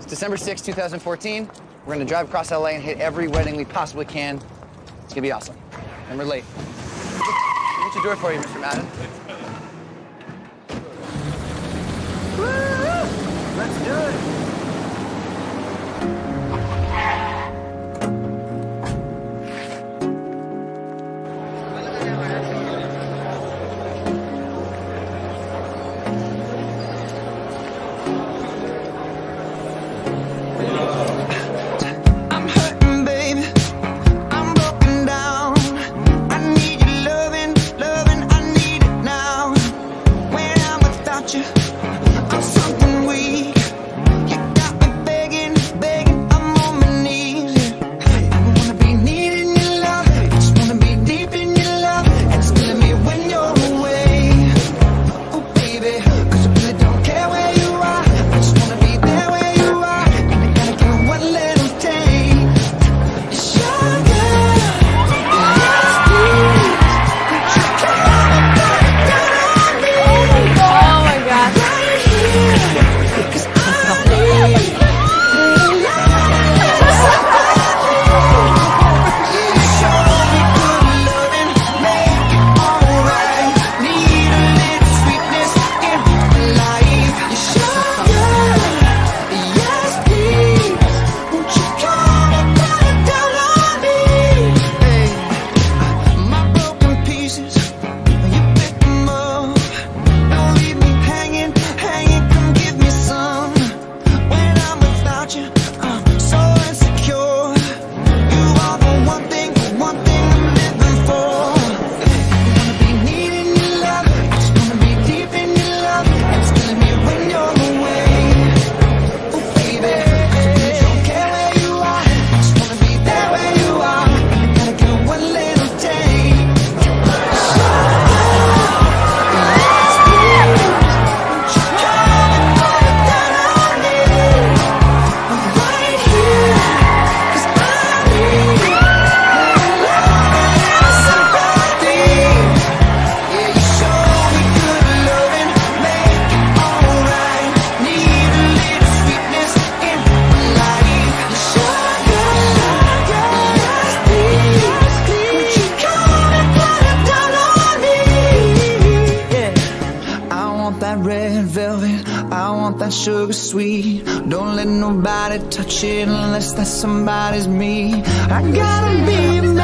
It's December 6, 2014. We're gonna drive across LA and hit every wedding we possibly can. It's gonna be awesome. And we're late. What you do it for you, Mr. Madden? Woo! Let's do it. That sugar sweet, don't let nobody touch it unless that somebody's me. I gotta be